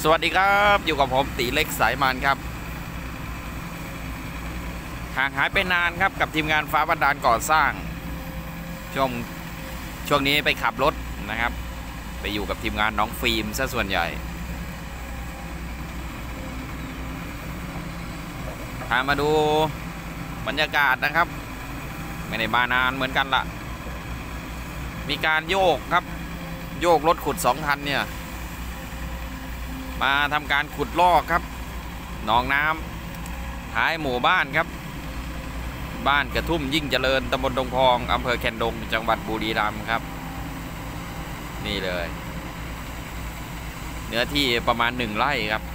สวัสดีครับอยู่กับผมตีเล็กสายมันครับห่างหายไปนานครับกับทีมงานฟ้าบันดาลก่อสร้างช่วงนี้ไปขับรถนะครับไปอยู่กับทีมงานน้องฟิล์มซะส่วนใหญ่พามาดูบรรยากาศนะครับไม่ได้มานานเหมือนกันละมีการโยกครับโยกรถขุด2 คันเนี่ยมาทำการขุดลอกครับหนองน้ำท้ายหมู่บ้านครับบ้านกระทุ่มยิ่งเจริญตำบลดงพองอำเภอแคนดงจังหวัดบุรีรัมย์ครับนี่เลยเนื้อที่ประมาณ1 ไร่ครับ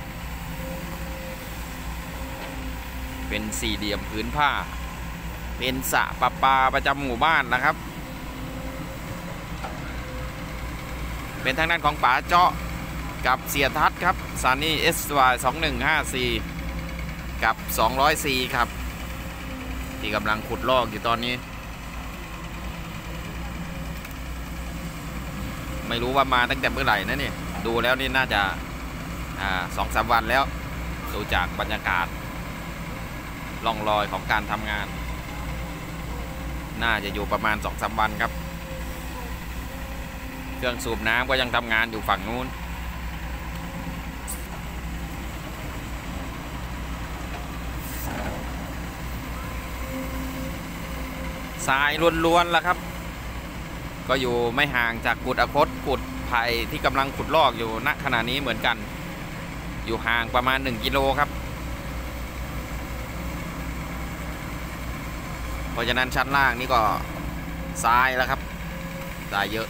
เป็น4 เหลี่ยมผืนผ้าเป็นสระประปาประจำหมู่บ้านนะครับเป็นทางด้านของป๋าเจาะกับเสียทัศน์ครับซานี่ SY 2154กับ200Cครับที่กำลังขุดลอกอยู่ตอนนี้ไม่รู้ว่ามาตั้งแต่เมื่อไหร่นะเนี่ยดูแล้วนี่น่าจะ2-3 วันแล้วดูจากบรรยากาศร่องรอยของการทำงานน่าจะอยู่ประมาณ2-3 วันครับเครื่องสูบน้ำก็ยังทำงานอยู่ฝั่งนู้นทรายล้วนๆแล้วครับก็อยู่ไม่ห่างจากกุดอคตกุดไผ่ที่กำลังขุดลอกอยู่ณขณะนี้เหมือนกันอยู่ห่างประมาณ1 กิโลครับเพราะฉะนั้นชั้นล่างนี่ก็ทรายแล้วครับทรายเยอะ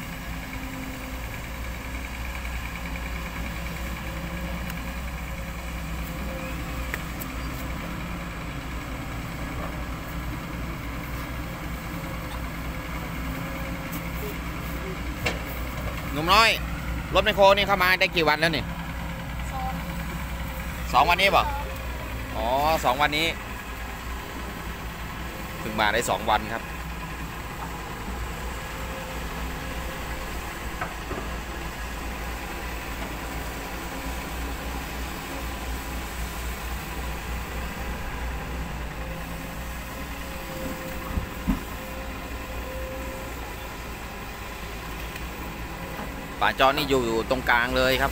หนุ่มน้อยรถไมคโครนี่เข้ามาได้กี่วันแล้วนี่2 วันนี้ป่ะอ๋อ2 วันนี้เพิ่งมาได้2 วันครับป่าจอนี่อยู่ตรงกลางเลยครับ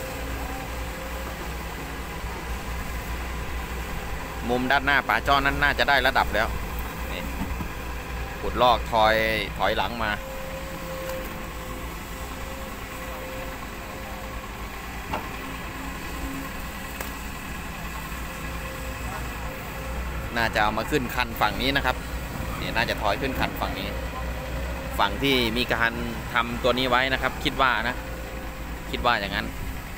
มุมด้านหน้าป่าจอนั้นน่าจะได้ระดับแล้วนี่ขุดลอกถอยหลังมาน่าจะเอามาขึ้นคันฝั่งนี้นะครับนี่น่าจะถอยขึ้นคันฝั่งนี้ฝั่งที่มีการทำตัวนี้ไว้นะครับคิดว่านะคิดว่าอย่างนั้น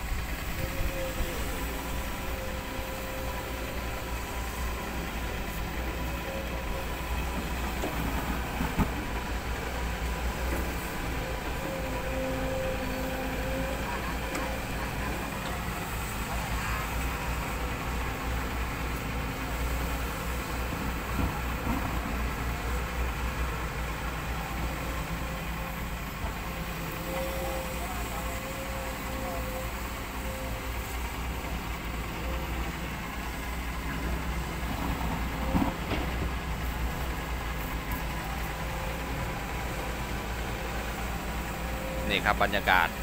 นี่ครับบรรยากาศ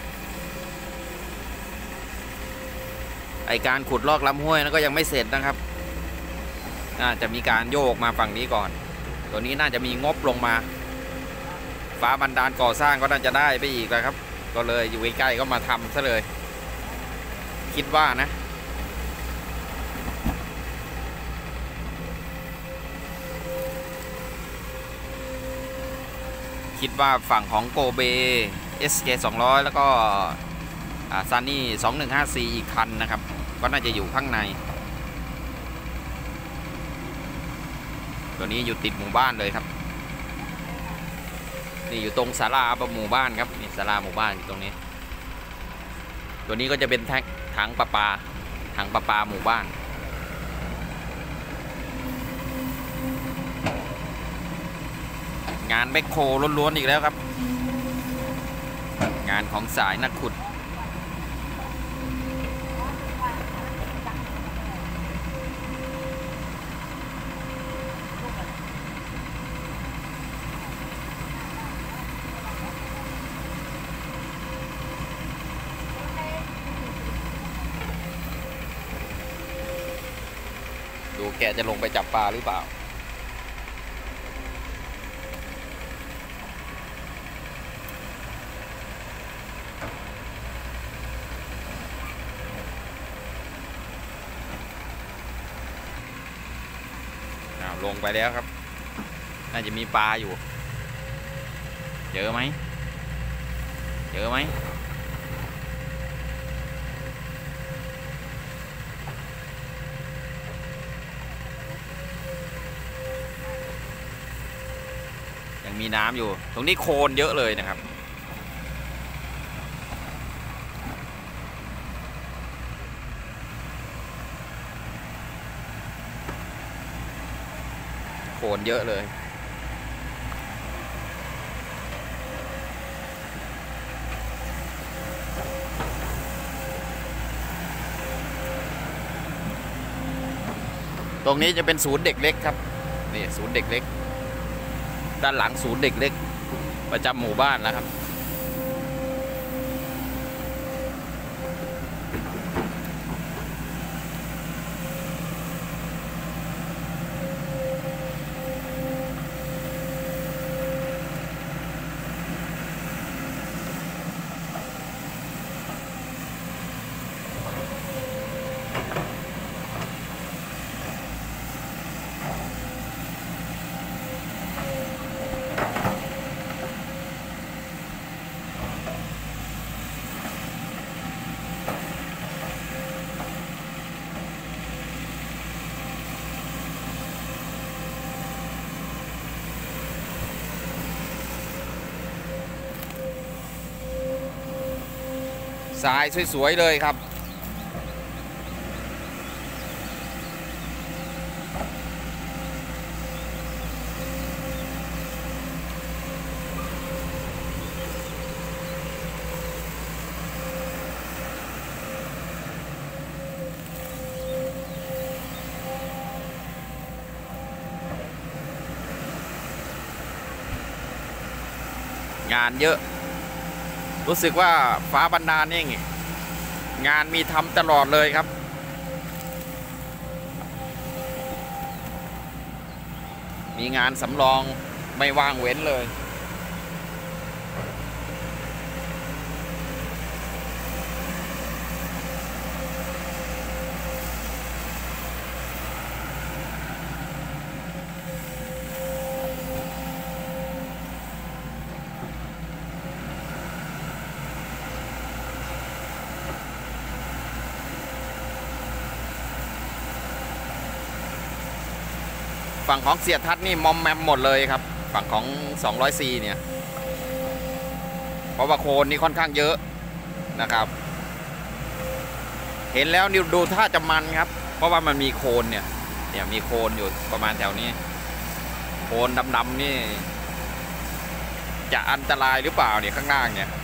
ไอการขุดลอกลำห้วยนั้นก็ยังไม่เสร็จนะครับน่าจะมีการโยกมาฝั่งนี้ก่อนตัวนี้น่าจะมีงบลงมาฟ้าบันดาลก่อสร้างก็น่าจะได้ไปอีกนะครับก็เลยอยู่ใกล้ๆก็มาทำซะเลยคิดว่านะคิดว่าฝั่งของโกเบSK 200แล้วก็ซันนี่2154อีกคันนะครับก็น่าจะอยู่ข้างในตัวนี้อยู่ติดหมู่บ้านเลยครับนี่อยู่ตรงศาลาหมู่บ้านครับนี่ศาลาหมู่บ้านอยู่ตรงนี้ตัวนี้ก็จะเป็นถังประปาหมู่บ้านงานแบคโฮล้วนๆอีกแล้วครับ งานของสายนักขุดแกจะลงไปจับปลาหรือเปล่าลงไปแล้วครับน่าจะมีปลาอยู่เจอไหมเจอไหมยังมีน้ำอยู่ตรงนี้โคลนเยอะเลยนะครับโคลนเยอะเลยตรงนี้จะเป็นศูนย์เด็กเล็กครับนี่ศูนย์เด็กเล็กด้านหลังศูนย์เด็กเล็กประจำหมู่บ้านแล้วครับทรายสวยๆเลยครับงานเยอะรู้สึกว่าฟ้าบันดาลนี่งานมีทำตลอดเลยครับมีงานสำรองไม่ว่างเว้นเลยฝั่งของเสียทัศน์นี่มอมแมมหมดเลยครับฝั่งของ200Cเนี่ยเพราะว่าโคลนนี่ค่อนข้างเยอะนะครับเห็นแล้วนี่ดูท่าจะมันครับเพราะว่ามันมีโคลนเนี่ยมีโคลนอยู่ประมาณแถวนี้โคลนดำๆนี่จะอันตรายหรือเปล่าเนี่ยข้างล่างเนี่ย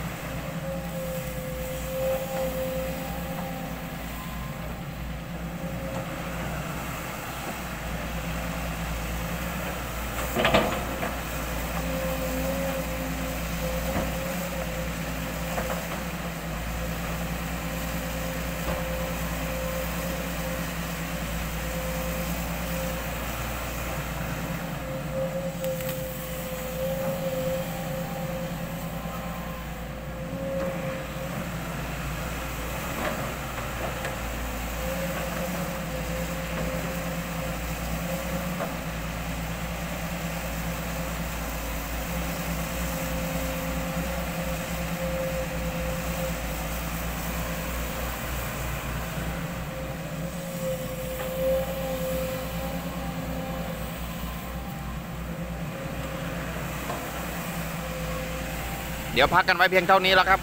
เดี๋ยวพักกันไว้เพียงเท่านี้แล้วครับ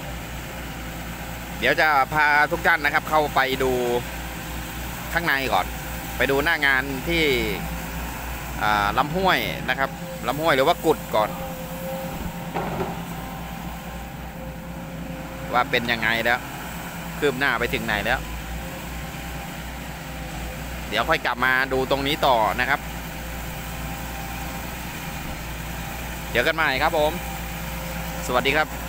เดี๋ยวจะพาทุกท่านนะครับเข้าไปดูข้างในก่อนไปดูหน้างานที่ลำห้วยนะครับลำห้วยหรือว่ากุดก่อนว่าเป็นยังไงแล้วคืบหน้าไปถึงไหนแล้วเดี๋ยวค่อยกลับมาดูตรงนี้ต่อนะครับเจอกันใหม่ครับผมสวัสดีครับ